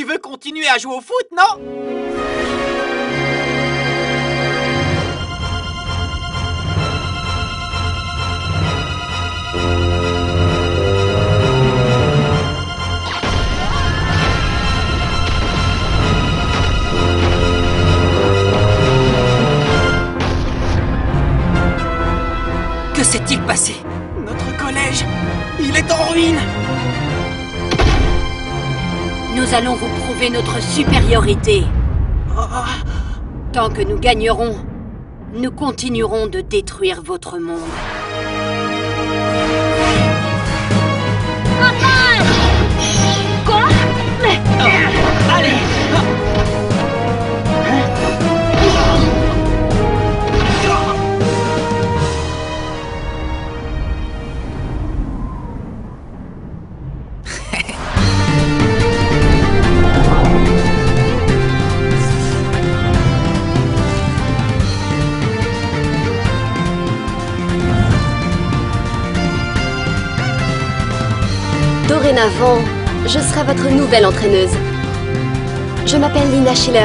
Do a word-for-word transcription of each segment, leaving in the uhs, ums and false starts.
Tu veux continuer à jouer au foot, non? Que s'est-il passé? Notre collège, il est en ruine. Nous allons vous prouver notre supériorité. Tant que nous gagnerons, nous continuerons de détruire votre monde. Papa! Quoi? Mais... Oh, allez! Dorénavant, je serai votre nouvelle entraîneuse. Je m'appelle Lina Schiller.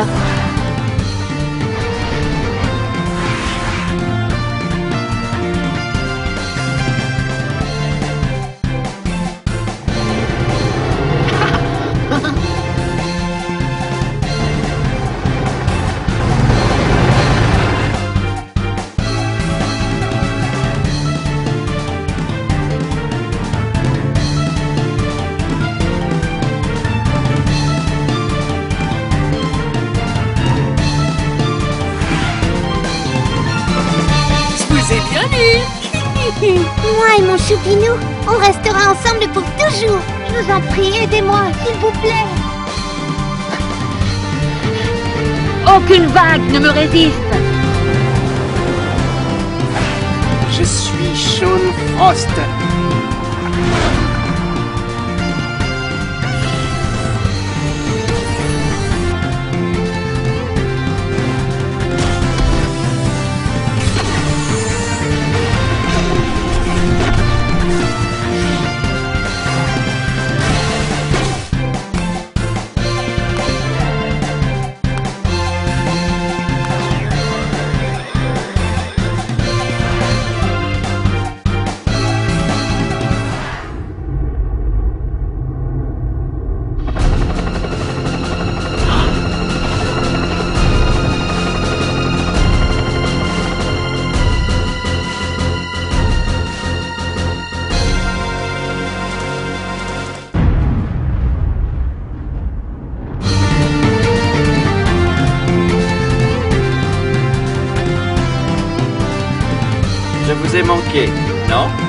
Moi et mon choupinou, on restera ensemble pour toujours. Je vous en prie, aidez-moi, s'il vous plaît. Aucune vague ne me résiste. Je suis Sean Frost. Je vous ai manqué, non?